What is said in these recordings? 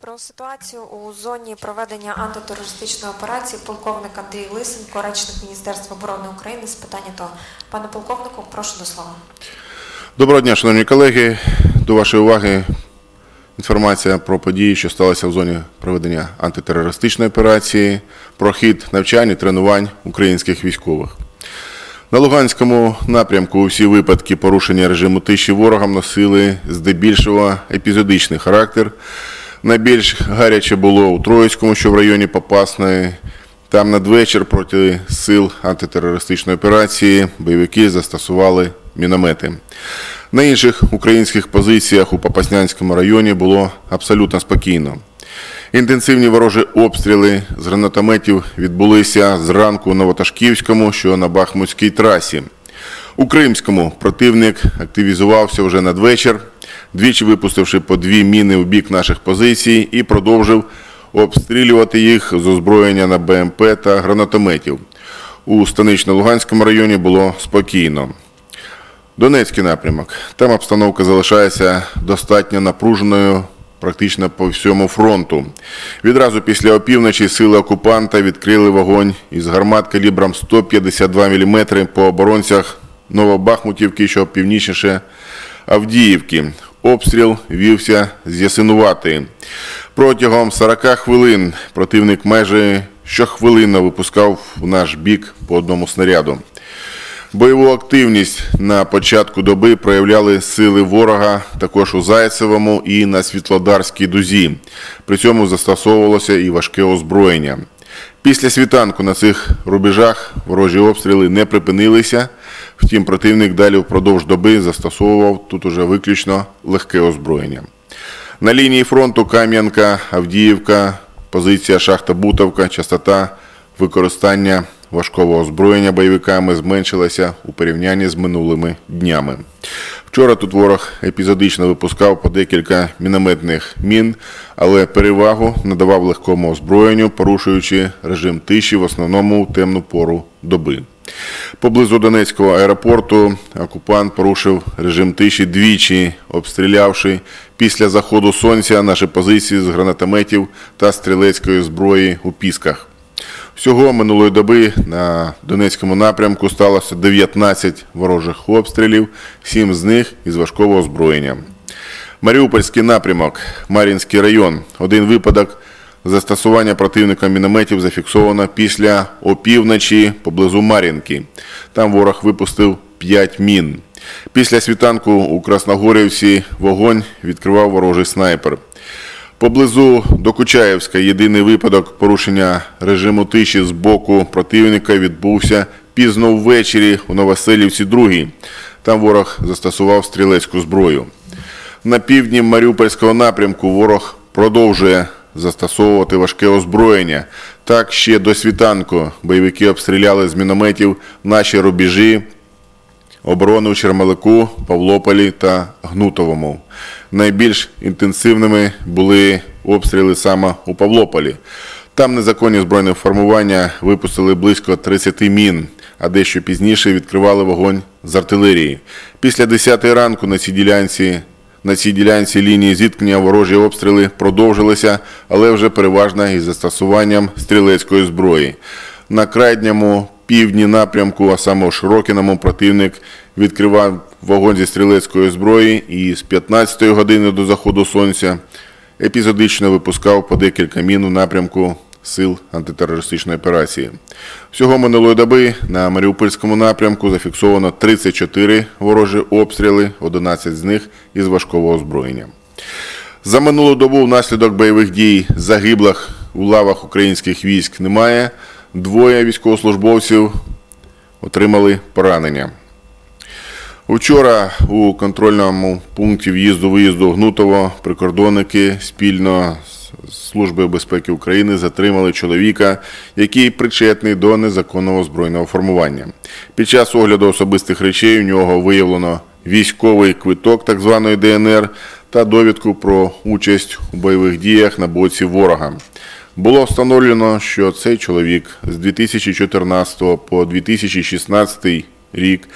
Про ситуацію у зоні проведення антитерористичної операції полковник Андрій Лисенко, речник Міністерства оборони України з питань АТО. Пане полковнику, прошу до слова. Доброго дня, шановні колеги. До вашої уваги інформація про події, що сталися в зоні проведення антитерористичної операції, про хід навчань і тренувань українських військових. На Луганському напрямку усі випадки порушення режиму тиші ворогом носили здебільшого епізодичний характер. Найбільш гаряче було у Троїцькому, що в районі Попасної. Там надвечір проти сил антитерористичної операції бойовики застосували міномети. На інших українських позиціях у Попаснянському районі було абсолютно спокійно. Інтенсивні ворожі обстріли з гранатометів відбулися зранку у Новоташківському, що на Бахмутській трасі. У Кримському противник активізувався вже надвечір, двічі випустивши по 2 міни у бік наших позицій і продовжив обстрілювати їх з озброєння на БМП та гранатометів. У Станично-Луганському районі було спокійно. Донецький напрямок. Там обстановка залишається достатньо напруженою практично по всьому фронту. Відразу після опівночі сили окупанта відкрили вогонь із гармат калібром 152 мм по оборонцях Новобахмутівки, що північніше Авдіївки. Обстріл вівся з Ясинуватої. Протягом 40 хвилин противник майже щохвилинно випускав в наш бік по одному снаряду. Бойову активність на початку доби проявляли сили ворога також у Зайцевому і на Світлодарській дузі. При цьому застосовувалося і важке озброєння. Після світанку на цих рубежах ворожі обстріли не припинилися, втім противник далі впродовж доби застосовував тут уже виключно легке озброєння. На лінії фронту Кам'янка, Авдіївка, позиція Шахта-Бутовка, частота використання важкого озброєння бойовиками зменшилася у порівнянні з минулими днями. Вчора тут ворог епізодично випускав по декілька мінометних мін, але перевагу надавав легкому озброєнню, порушуючи режим тиші в основному у темну пору доби. Поблизу Донецького аеропорту окупант порушив режим тиші двічі, обстрілявши після заходу сонця наші позиції з гранатометів та стрілецької зброї у Пісках. Всього минулої доби на Донецькому напрямку сталося 19 ворожих обстрілів, 7 з них із важкого озброєння. Маріупольський напрямок, Мар'їнський район. Один випадок застосування противником мінометів зафіксовано після опівночі поблизу Мар'їнки. Там ворог випустив 5 мін. Після світанку у Красногорівці вогонь відкривав ворожий снайпер. Поблизу Докучаєвська єдиний випадок порушення режиму тиші з боку противника відбувся пізно ввечері у Новоселівці 2. Там ворог застосував стрілецьку зброю. На півдні Маріупольського напрямку ворог продовжує застосовувати важке озброєння. Так, ще до світанку бойовики обстріляли з мінометів наші рубежі оборони у Чермалику, Павлополі та Гнутовому. Найбільш інтенсивними були обстріли саме у Павлополі. Там незаконні збройні формування випустили близько 30 мін, а дещо пізніше відкривали вогонь з артилерії. Після 10 ранку на цій ділянці лінії зіткнення ворожі обстріли продовжилися, але вже переважно із застосуванням стрілецької зброї. На крайньому півдні напрямку, а саме у Широкіному, противник відкривав вогонь зі стрілецької зброї і з 15-ї години до заходу сонця епізодично випускав по декілька мін у напрямку сил антитерористичної операції. Всього минулої доби на Маріупольському напрямку зафіксовано 34 ворожі обстріли, 11 з них із важкого озброєння. За минулу добу внаслідок бойових дій загиблих у лавах українських військ немає. 2 військовослужбовців отримали поранення. Вчора у контрольному пункті в'їзду-виїзду Гнутово прикордонники спільно з Службою безпеки України затримали чоловіка, який причетний до незаконного збройного формування. Під час огляду особистих речей у нього виявлено військовий квиток так званої ДНР та довідку про участь у бойових діях на боці ворога. Було встановлено, що цей чоловік з 2014 по 2016 рік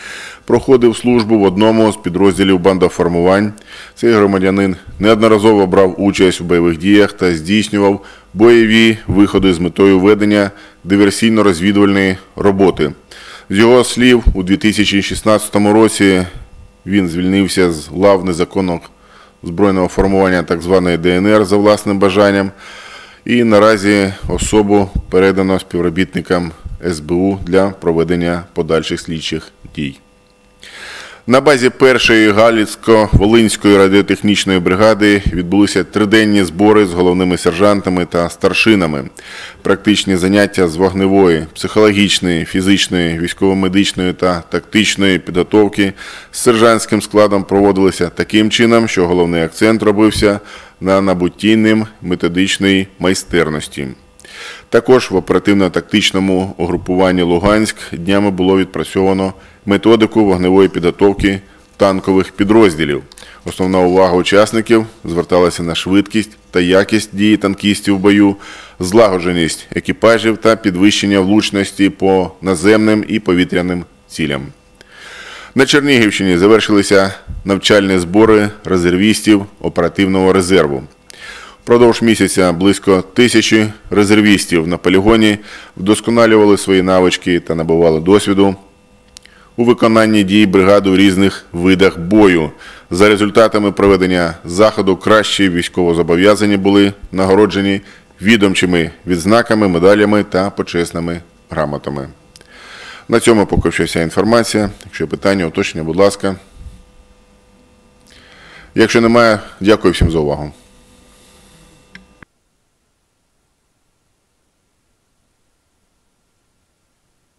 проходив службу в одному з підрозділів бандоформувань. Цей громадянин неодноразово брав участь у бойових діях та здійснював бойові виходи з метою ведення диверсійно-розвідувальної роботи. З його слів, у 2016 році він звільнився з лав незаконного збройного формування так званої ДНР за власним бажанням, і наразі особу передано співробітникам СБУ для проведення подальших слідчих дій. На базі 1-ї Галицько-Волинської радіотехнічної бригади відбулися триденні збори з головними сержантами та старшинами. Практичні заняття з вогневої, психологічної, фізичної, військово-медичної та тактичної підготовки з сержантським складом проводилися таким чином, що головний акцент робився на набутті ним методичної майстерності. Також в оперативно-тактичному угрупуванні «Луганськ» днями було відпрацьовано методику вогневої підготовки танкових підрозділів. Основна увага учасників зверталася на швидкість та якість дії танкістів в бою, злагодженість екіпажів та підвищення влучності по наземним і повітряним цілям. На Чернігівщині завершилися навчальні збори резервістів оперативного резерву. Впродовж місяця близько 1000 резервістів на полігоні вдосконалювали свої навички та набували досвіду у виконанні дій бригади у різних видах бою. За результатами проведення заходу кращі військовозобов'язані були нагороджені відомчими відзнаками, медалями та почесними грамотами. На цьому поки що вся інформація. Якщо є питання, уточнення, будь ласка. Якщо немає, дякую всім за увагу.